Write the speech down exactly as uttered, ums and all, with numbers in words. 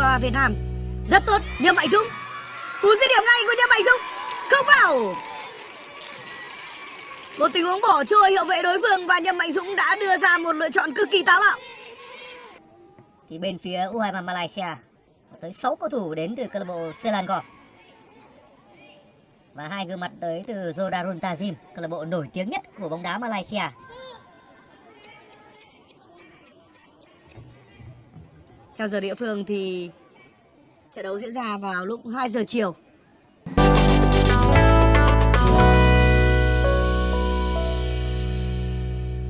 cho Việt Nam. Rất tốt, Nhâm Mạnh Dũng. Cú dứt điểm ngay của Nhâm Mạnh Dũng. Không vào. Một tình huống bỏ trôi hậu vệ đối phương và Nhâm Mạnh Dũng đã đưa ra một lựa chọn cực kỳ táo bạo. Thì bên phía u hai ba Malaysia có tới sáu cầu thủ đến từ câu lạc bộ Selangor. Và hai gương mặt tới từ Zodarun Tazim, câu lạc bộ nổi tiếng nhất của bóng đá Malaysia. Theo giờ địa phương thì trận đấu diễn ra vào lúc hai giờ chiều.